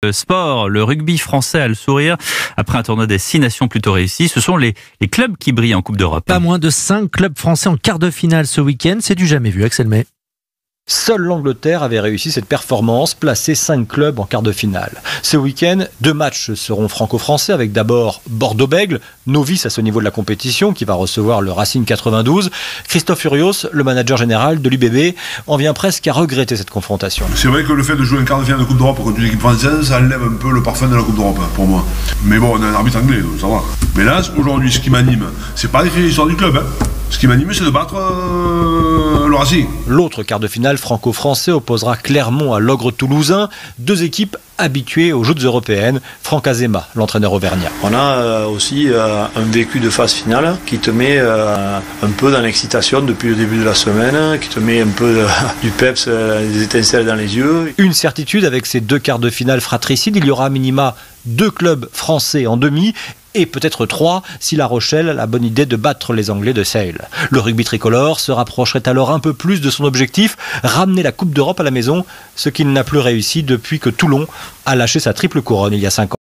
Sport, le rugby français a le sourire. Après un tournoi des 6 nations plutôt réussi, ce sont les clubs qui brillent en Coupe d'Europe. Pas moins de 5 clubs français en quart de finale ce week-end. C'est du jamais vu, Axel May. Seule l'Angleterre avait réussi cette performance, placer 5 clubs en quart de finale. Ce week-end, 2 matchs seront franco-français avec d'abord Bordeaux-Bègles, novice à ce niveau de la compétition, qui va recevoir le Racing 92. Christophe Furios, le manager général de l'UBB, en vient presque à regretter cette confrontation. C'est vrai que le fait de jouer un quart de finale de Coupe d'Europe contre une équipe française, ça enlève un peu le parfum de la Coupe d'Europe pour moi. Mais bon, on a un arbitre anglais, donc ça va. Mais là, aujourd'hui, ce qui m'anime, c'est pas d'écrire l'histoire du club. Ce qui m'anime, c'est de battre le Racing. L'autre quart de finale franco-français opposera Clermont à l'Ogre toulousain, 2 équipes habituées aux joutes européennes. Franck Azema, l'entraîneur auvergnat. On a aussi un vécu de phase finale qui te met un peu dans l'excitation depuis le début de la semaine, qui te met un peu du peps, des étincelles dans les yeux. Une certitude avec ces 2 quarts de finale fratricides, il y aura à minima 2 clubs français en demi et peut-être 3 si La Rochelle a la bonne idée de battre les Anglais de Sale. Le rugby tricolore se rapprocherait alors un peu plus de son objectif, ramener la Coupe d'Europe à la maison, ce qu'il n'a plus réussi depuis que Toulon a lâché sa triple couronne il y a 5 ans.